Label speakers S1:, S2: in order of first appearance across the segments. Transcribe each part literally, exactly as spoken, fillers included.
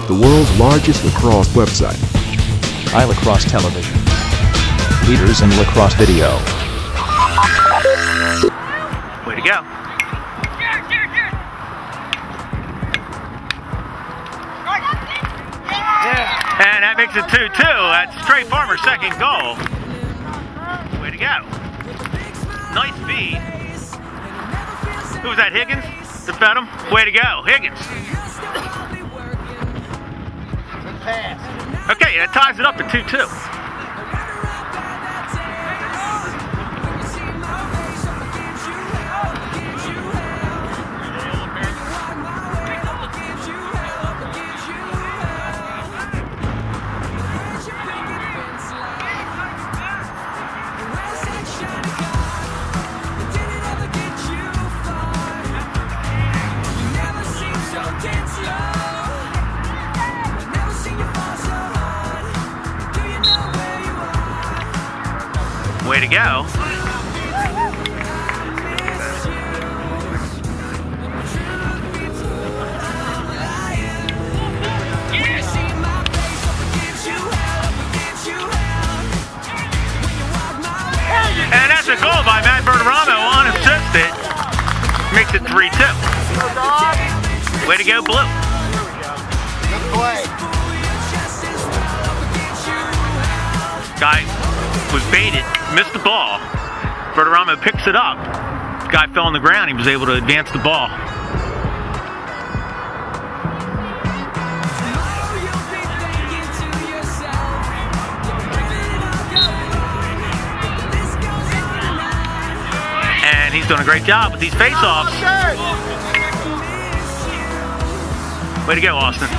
S1: the world's largest lacrosse website.
S2: iLacrosse Television. Leaders in lacrosse video.
S3: Way to go. And that makes it two two. That's Trey Farmer's second goal. Way to go. Nice feed. Who was that, Higgins? That fed him? Way to go, Higgins. Okay, that ties it up at two two. Way to go. And that's a goal by Matt Bertoramo, unassisted. Makes it three two. Way to go, Blue.
S4: Good play.
S3: Guy was baited, missed the ball. Bertoramo picks it up. Guy fell on the ground. He was able to advance the ball. And he's doing a great job with these face-offs. Way to go, Austin.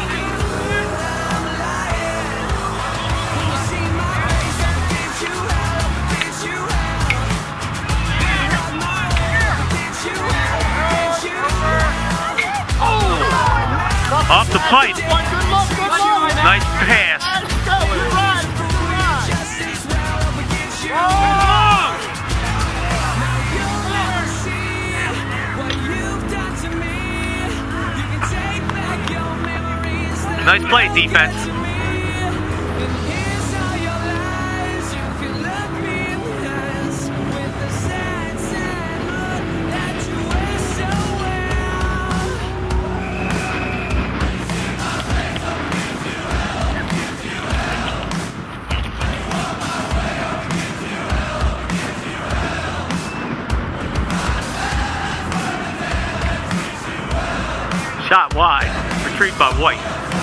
S3: Off the pipe. Nice pass. Nice play, defense. Shot wide, retrieved by White.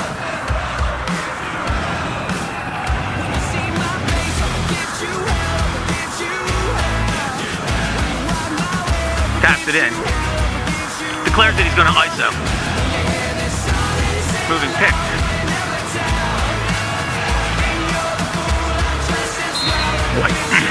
S3: Taps it in. Declares that he's going to I S O. Moving pick. White.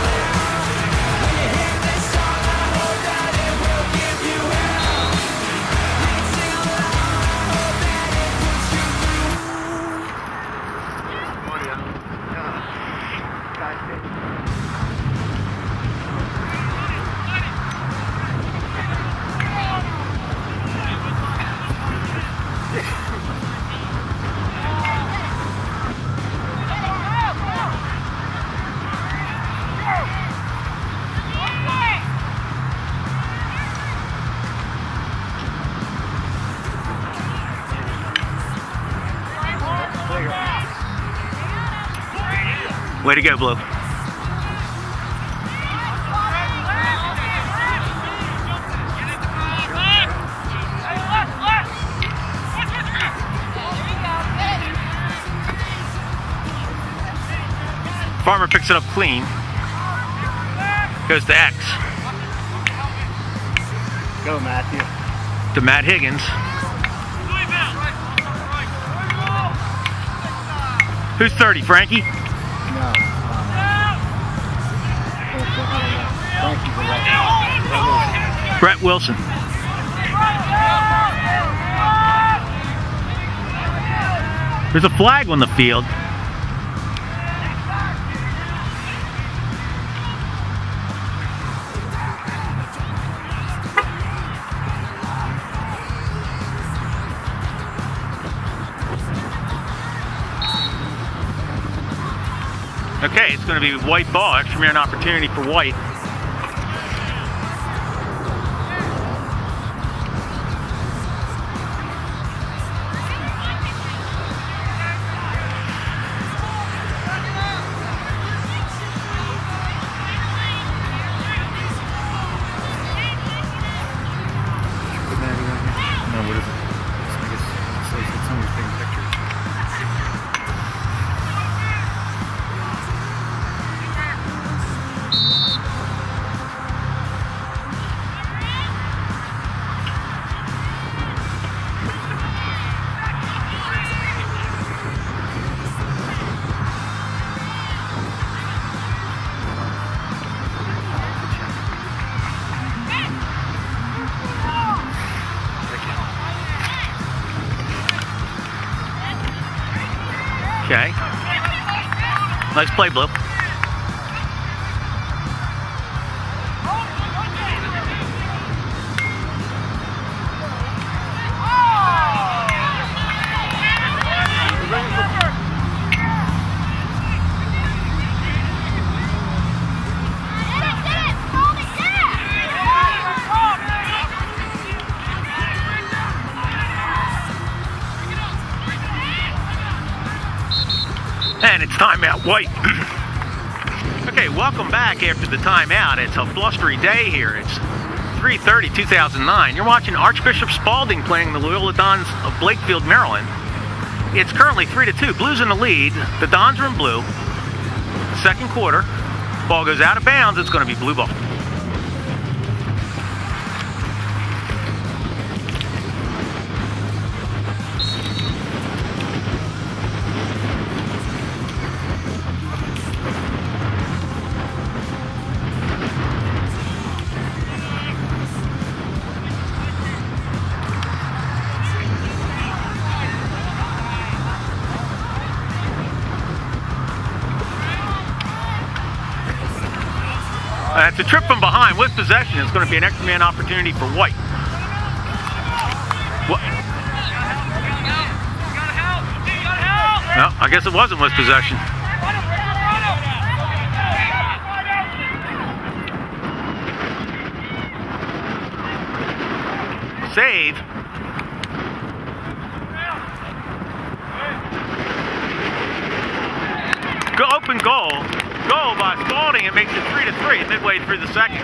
S3: Way to go, Blue. Farmer picks it up clean. Goes to X.
S4: Go, Matthew.
S3: To Matt Higgins. Who's thirty, Frankie?
S4: No.
S3: Brett Wilson. There's a flag on the field. Okay, it's going to be white ball, extra man opportunity for white.
S5: No, what is it? I guess it's like it's someone's taking pictures.
S3: Okay. Nice play, Blue. And it's timeout, white. Okay, welcome back after the timeout. It's a blustery day here. It's three thirty, two thousand nine. You're watching Archbishop Spalding playing the Loyola Dons of Blakefield, Maryland. It's currently three to two. Blues in the lead. The Dons are in blue. Second quarter. Ball goes out of bounds. It's going to be blue ball. That's a trip from behind with possession. It's going to be an extra man opportunity for white. What? No, I guess it wasn't with possession. Save. Go open goal. Goal by Spalding. It makes it three to three midway through the second.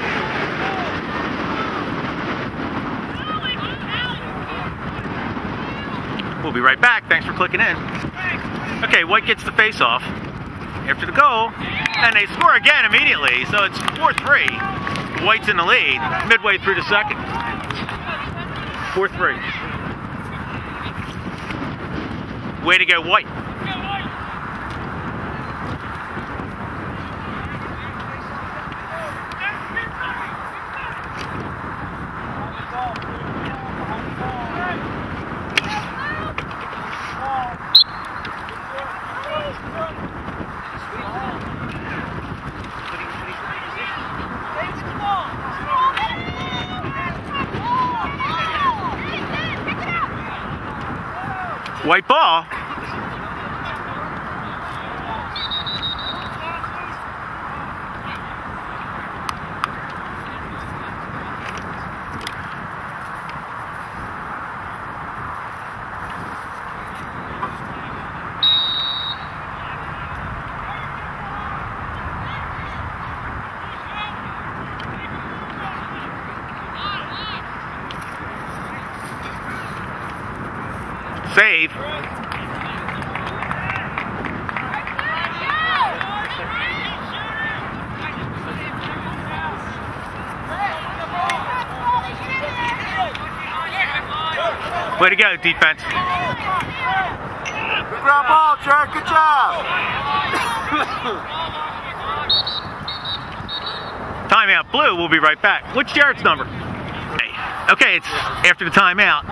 S3: We'll be right back. Thanks for clicking in. Okay, white gets the face off after the goal, and they score again immediately. So it's four three. White's in the lead midway through the second. four three. Way to go, white. White ball. Save. Way to go, defense.
S4: Good ground ball, Jared. Good job.
S3: Timeout, blue. We'll be right back. What's Jared's number? Okay, it's after the timeout.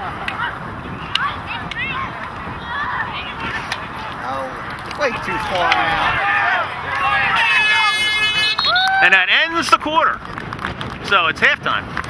S4: Oh, way too far out.
S3: And that ends the quarter. So it's halftime.